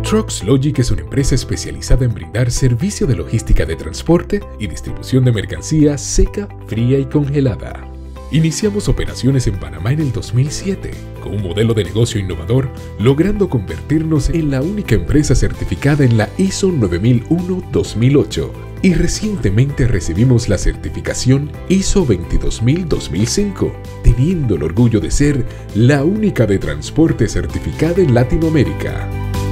Trucks Logic es una empresa especializada en brindar servicio de logística de transporte y distribución de mercancía seca, fría y congelada. Iniciamos operaciones en Panamá en el 2007, con un modelo de negocio innovador, logrando convertirnos en la única empresa certificada en la ISO 9001-2008 y recientemente recibimos la certificación ISO 22000-2005, teniendo el orgullo de ser la única de transporte certificada en Latinoamérica.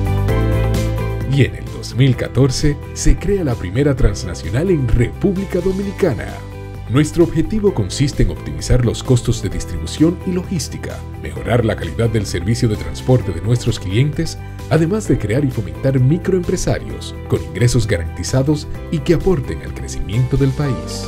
Y en el 2014 se crea la primera transnacional en República Dominicana. Nuestro objetivo consiste en optimizar los costos de distribución y logística, mejorar la calidad del servicio de transporte de nuestros clientes, además de crear y fomentar microempresarios con ingresos garantizados y que aporten al crecimiento del país.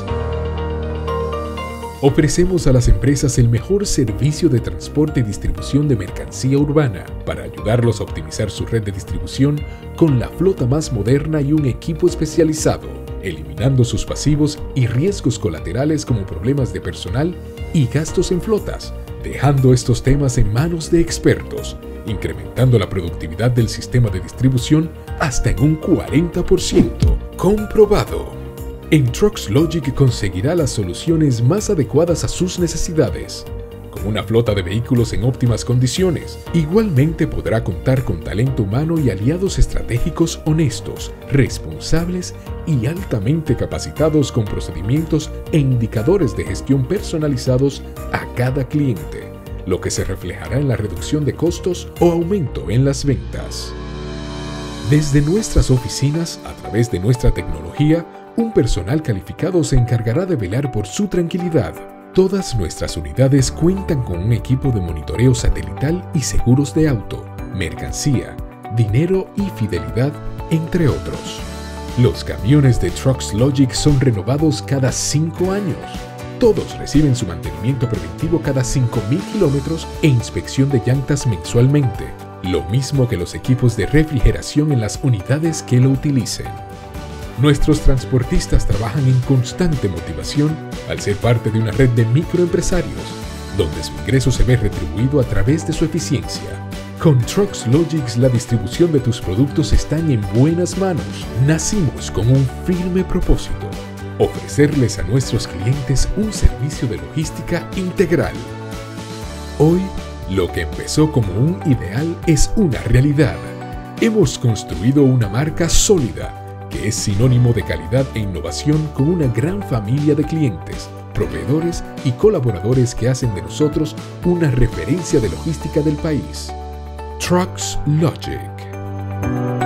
Ofrecemos a las empresas el mejor servicio de transporte y distribución de mercancía urbana para ayudarlos a optimizar su red de distribución con la flota más moderna y un equipo especializado, eliminando sus pasivos y riesgos colaterales como problemas de personal y gastos en flotas, dejando estos temas en manos de expertos, incrementando la productividad del sistema de distribución hasta en un 40%. ¡Comprobado! En Trucks Logic conseguirá las soluciones más adecuadas a sus necesidades. Con una flota de vehículos en óptimas condiciones, igualmente podrá contar con talento humano y aliados estratégicos honestos, responsables y altamente capacitados con procedimientos e indicadores de gestión personalizados a cada cliente, lo que se reflejará en la reducción de costos o aumento en las ventas. Desde nuestras oficinas, a través de nuestra tecnología, un personal calificado se encargará de velar por su tranquilidad. Todas nuestras unidades cuentan con un equipo de monitoreo satelital y seguros de auto, mercancía, dinero y fidelidad, entre otros. Los camiones de Trucks Logic son renovados cada 5 años. Todos reciben su mantenimiento preventivo cada 5.000 kilómetros e inspección de llantas mensualmente, lo mismo que los equipos de refrigeración en las unidades que lo utilicen. Nuestros transportistas trabajan en constante motivación al ser parte de una red de microempresarios, donde su ingreso se ve retribuido a través de su eficiencia. Con Trucks Logic, la distribución de tus productos están en buenas manos. Nacimos con un firme propósito: ofrecerles a nuestros clientes un servicio de logística integral. Hoy, lo que empezó como un ideal es una realidad. Hemos construido una marca sólida, que es sinónimo de calidad e innovación, con una gran familia de clientes, proveedores y colaboradores que hacen de nosotros una referencia de logística del país. Trucks Logic.